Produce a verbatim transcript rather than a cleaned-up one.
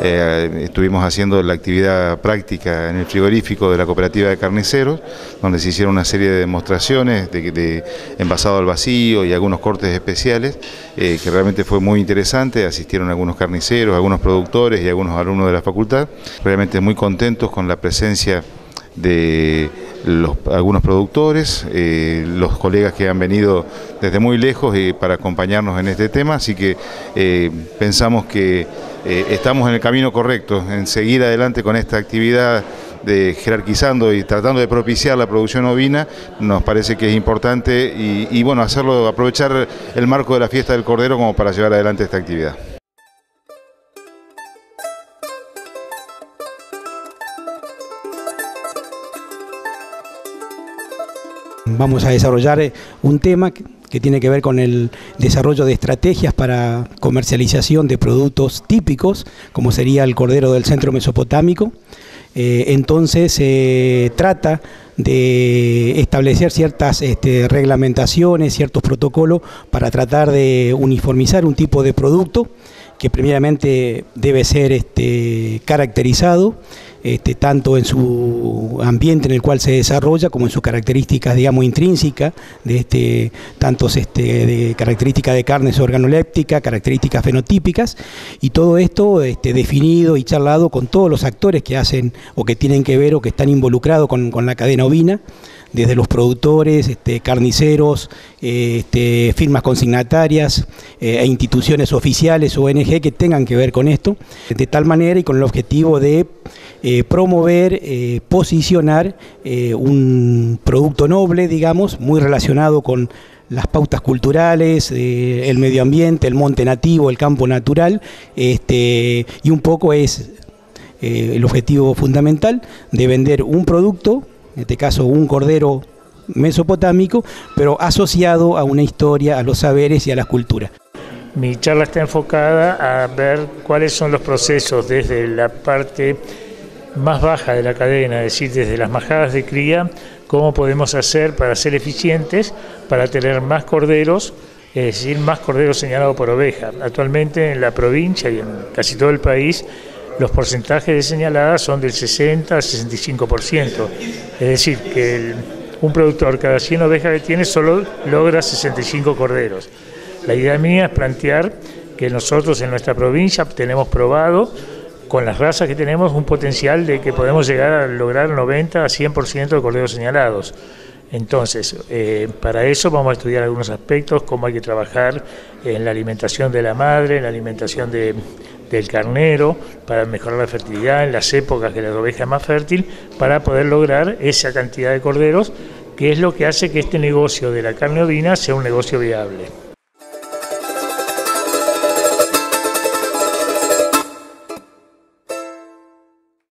eh, estuvimos haciendo la actividad práctica en el frigorífico de la Cooperativa de Carniceros, donde se hicieron una serie de demostraciones de, de envasado al vacío y algunos cortes especiales, eh, que realmente fue muy interesante. Asistieron algunos carniceros, algunos productores y algunos alumnos de la facultad, realmente muy contentos con la presencia de los, algunos productores, eh, los colegas que han venido desde muy lejos eh, para acompañarnos en este tema, así que eh, pensamos que eh, estamos en el camino correcto, en seguir adelante con esta actividad de jerarquizando y tratando de propiciar la producción ovina. Nos parece que es importante y, y bueno, hacerlo, aprovechar el marco de la fiesta del Cordero como para llevar adelante esta actividad. Vamos a desarrollar un tema que tiene que ver con el desarrollo de estrategias para comercialización de productos típicos, como sería el cordero del centro mesopotámico. Eh, entonces se eh, trata de establecer ciertas este, reglamentaciones, ciertos protocolos para tratar de uniformizar un tipo de producto que primeramente debe ser este, caracterizado, este, tanto en su ambiente en el cual se desarrolla como en sus características, digamos, intrínsecas, de este, tantos este, de características de carnes organolépticas, características fenotípicas, y todo esto este, definido y charlado con todos los actores que hacen o que tienen que ver o que están involucrados con, con la cadena ovina, desde los productores, este, carniceros, este, firmas consignatarias eh, e instituciones oficiales, O N G, que tengan que ver con esto, de tal manera y con el objetivo de eh, promover, eh, posicionar eh, un producto noble, digamos, muy relacionado con las pautas culturales, eh, el medio ambiente, el monte nativo, el campo natural, este, y un poco es eh, el objetivo fundamental de vender un producto, en este caso un cordero mesopotámico, pero asociado a una historia, a los saberes y a las culturas. Mi charla está enfocada a ver cuáles son los procesos desde la parte más baja de la cadena, es decir, desde las majadas de cría, cómo podemos hacer para ser eficientes, para tener más corderos, es decir, más corderos señalados por oveja. Actualmente en la provincia y en casi todo el país, los porcentajes de señaladas son del sesenta al sesenta y cinco por ciento, es decir, que el, un productor cada cien ovejas que tiene solo logra sesenta y cinco corderos. La idea mía es plantear que nosotros en nuestra provincia tenemos probado, con las razas que tenemos, un potencial de que podemos llegar a lograr noventa a cien por ciento de corderos señalados. Entonces, eh, para eso vamos a estudiar algunos aspectos, cómo hay que trabajar en la alimentación de la madre, en la alimentación de, del carnero, para mejorar la fertilidad en las épocas que la oveja es más fértil, para poder lograr esa cantidad de corderos, que es lo que hace que este negocio de la carne ovina sea un negocio viable.